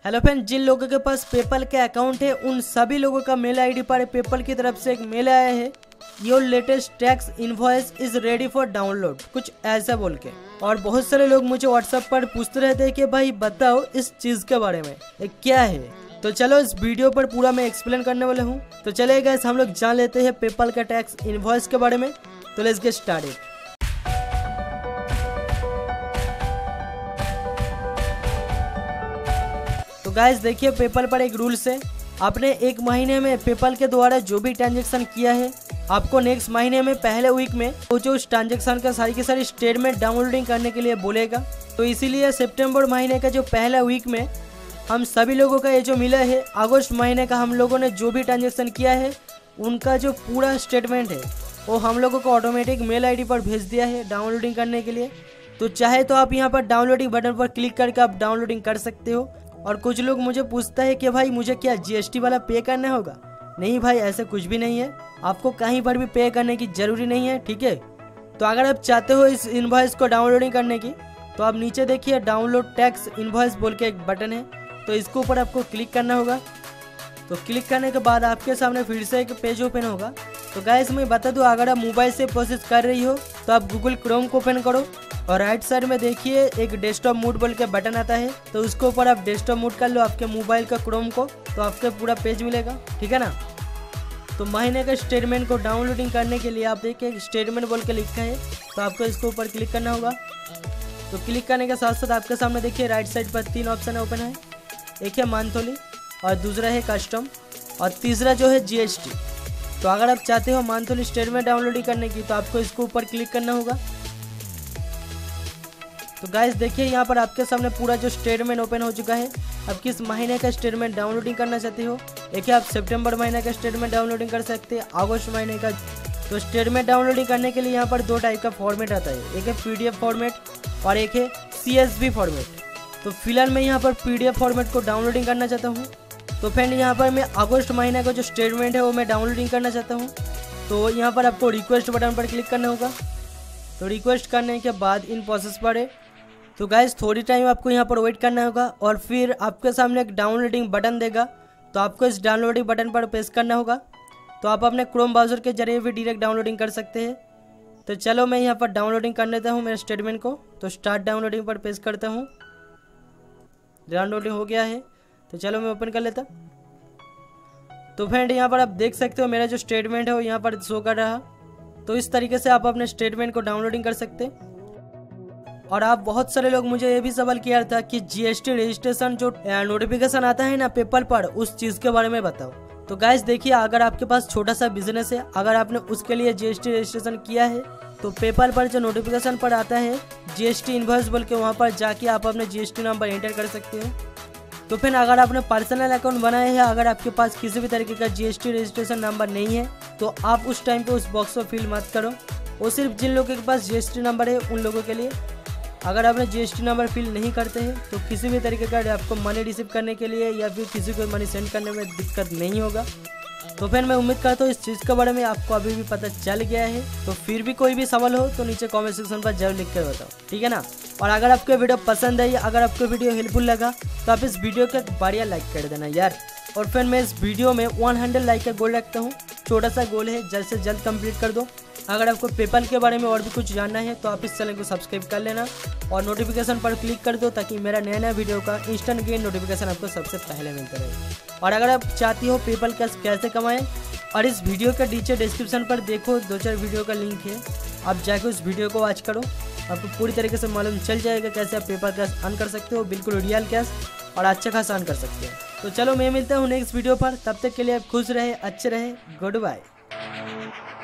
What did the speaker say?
Hello friend, जिन लोगों के पास PayPal के अकाउंट है उन सभी लोगों का मेल आईडी पर पेपल की तरफ से एक मेल आया है, your latest tax invoice is ready for download, कुछ ऐसा बोल के। और बहुत सारे लोग मुझे व्हाट्सएप पर पूछते रहते हैं कि भाई बताओ इस चीज के बारे में ये क्या है। तो चलो इस वीडियो पर पूरा मैं एक्सप्लेन करने वाला हूँ। तो चलिए गाइस हम लोग जान लेते हैं पेपल का टैक्स इनवॉइस के बारे में। तो लेट्स गेट स्टार्टेड। तो गाइस देखिए, पेपल पर एक रूल्स है, आपने एक महीने में पेपल के द्वारा जो भी ट्रांजेक्शन किया है आपको नेक्स्ट महीने में पहले वीक में वो जो उस ट्रांजेक्शन का सारी की सारी स्टेटमेंट डाउनलोडिंग करने के लिए बोलेगा। तो इसीलिए सितंबर महीने का जो पहला वीक में हम सभी लोगों का ये जो मिला है, अगस्त महीने का हम लोगों ने जो भी ट्रांजेक्शन किया है उनका जो पूरा स्टेटमेंट है वो हम लोगों को ऑटोमेटिक मेल आईडी पर भेज दिया है डाउनलोडिंग करने के लिए। तो चाहे तो आप यहाँ पर डाउनलोडिंग बटन पर क्लिक करके आप डाउनलोडिंग कर सकते हो। और कुछ लोग मुझे पूछता है कि भाई मुझे क्या जीएसटी वाला पे करना होगा? नहीं भाई, ऐसा कुछ भी नहीं है, आपको कहीं पर भी पे करने की जरूरी नहीं है, ठीक है। तो अगर आप चाहते हो इस इनवॉइस को डाउनलोडिंग करने की तो आप नीचे देखिए डाउनलोड टैक्स इनवॉइस बोल के एक बटन है, तो इसके ऊपर आपको क्लिक करना होगा। तो क्लिक करने के बाद आपके सामने फिर से एक पेज ओपन होगा। तो गाइस मैं बता दूं, अगर आप मोबाइल से प्रोसेस कर रही हो तो आप गूगल क्रोम को ओपन करो और राइट साइड में देखिए एक डेस्कटॉप मोड बोल के बटन आता है, तो उसके ऊपर आप डेस्कटॉप मोड कर लो आपके मोबाइल का क्रोम को, तो आपके पूरा पेज मिलेगा, ठीक है ना। तो महीने का स्टेटमेंट को डाउनलोडिंग करने के लिए आप देखिए स्टेटमेंट बोल के लिखा है, तो आपको इसके ऊपर क्लिक करना होगा। तो क्लिक करने के साथ साथ आपके सामने देखिए राइट साइड पर 3 ऑप्शन ओपन है, एक है मंथली और दूसरा है कस्टम और तीसरा जो है जीएसटी। तो अगर आप चाहते हो मंथली स्टेटमेंट डाउनलोडिंग करने की तो आपको इसके ऊपर क्लिक करना होगा। तो गाइस देखिए यहाँ पर आपके सामने पूरा जो स्टेटमेंट ओपन हो चुका है। अब किस महीने का स्टेटमेंट डाउनलोडिंग करना चाहते हो? देखिए आप सितंबर महीने का स्टेटमेंट डाउनलोडिंग कर सकते हैं, अगस्त महीने का। तो स्टेटमेंट डाउनलोडिंग करने के लिए यहाँ पर 2 टाइप का फॉर्मेट आता है, एक है पीडीएफ फॉर्मेट और एक है सीएसवी फॉर्मेट। तो फिलहाल मैं यहाँ पर पीडीएफ फॉर्मेट को डाउनलोडिंग करना चाहता हूँ। तो फ्रेंड यहाँ पर मैं अगस्त महीने का जो स्टेटमेंट है वो मैं डाउनलोडिंग करना चाहता हूँ। तो यहाँ पर आपको रिक्वेस्ट बटन पर क्लिक करना होगा। तो रिक्वेस्ट करने के बाद इन प्रोसेस पर है। तो गाइस थोड़ी टाइम आपको यहाँ पर वेट करना होगा और फिर आपके सामने एक डाउनलोडिंग बटन देगा, तो आपको इस डाउनलोडिंग बटन पर प्रेस करना होगा। तो आप अपने क्रोम ब्राउज़र के जरिए भी डायरेक्ट डाउनलोडिंग कर सकते हैं। तो चलो मैं यहाँ पर डाउनलोडिंग कर लेता हूँ मेरे स्टेटमेंट को। तो स्टार्ट डाउनलोडिंग पर प्रेस करता हूँ, डाउनलोडिंग हो गया है। तो चलो मैं ओपन कर लेता। तो फ्रेंड यहाँ पर आप देख सकते हो मेरा जो स्टेटमेंट है वो यहाँ पर शो कर रहा। तो इस तरीके से आप अपने स्टेटमेंट को डाउनलोडिंग कर सकते हैं। और आप बहुत सारे लोग मुझे ये भी सवाल किया था कि जीएसटी रजिस्ट्रेशन जो नोटिफिकेशन आता है ना पेपल पर, उस चीज़ के बारे में बताओ। तो गाइस देखिए, अगर आपके पास छोटा सा बिजनेस है, अगर आपने उसके लिए जीएसटी रजिस्ट्रेशन किया है तो पेपल पर जो नोटिफिकेशन पर आता है जीएसटी इनवॉइस बोल के, वहाँ पर जाके आप अपने जीएसटी नंबर एंटर कर सकते हो। तो फिर अगर आपने पर्सनल अकाउंट बनाया है, अगर आपके पास किसी भी तरीके का जीएसटी रजिस्ट्रेशन नंबर नहीं है तो आप उस टाइम पे उस बॉक्स को फिल मत करो। वो सिर्फ जिन लोगों के पास जीएसटी नंबर है उन लोगों के लिए। अगर आपने जीएसटी नंबर फिल नहीं करते हैं तो किसी भी तरीके का आपको मनी रिसीव करने के लिए या फिर किसी को मनी सेंड करने में दिक्कत नहीं होगा। तो फिर मैं उम्मीद करता हूँ इस चीज़ के बारे में आपको अभी भी पता चल गया है। तो फिर भी कोई भी सवाल हो तो नीचे कमेंट सेक्शन पर जरूर लिख कर बताओ, ठीक है ना। और अगर आपको वीडियो पसंद आई, अगर आपको वीडियो हेल्पफुल लगा तो आप इस वीडियो को बढ़िया लाइक कर देना यार। और फिर मैं इस वीडियो में 100 लाइक का गोल रखता हूँ, छोटा सा गोल है, जल्द से जल्द कंप्लीट कर दो। अगर आपको पेपल के बारे में और भी कुछ जानना है तो आप इस चैनल को सब्सक्राइब कर लेना और नोटिफिकेशन पर क्लिक कर दो ताकि मेरा नया नया वीडियो का इंस्टेंट गेन नोटिफिकेशन आपको सबसे पहले मिलता रहे। और अगर आप चाहती हो पेपल कैसे कमाएं, और इस वीडियो के नीचे डिस्क्रिप्शन पर देखो 2-4 वीडियो का लिंक है, आप जाके उस वीडियो को वॉच करो, आपको पूरी तरीके से मालूम चल जाएगा कैसे आप पेपल कैश अर्न कर सकते हो, बिल्कुल रियल कैश और अच्छा खासा अर्न कर सकते हो। तो चलो मैं मिलता हूँ नेक्स्ट वीडियो पर, तब तक के लिए आप खुश रहे, अच्छे रहे, गुड बाय।